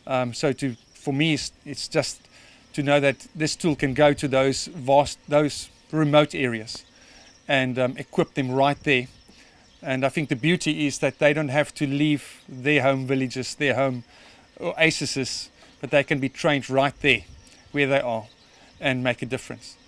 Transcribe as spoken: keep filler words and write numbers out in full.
Um, so to, for me, it's, it's just to know that this tool can go to those vast, those remote areas and um, equip them right there. And I think the beauty is that they don't have to leave their home villages, their home oases, but they can be trained right there where they are and make a difference.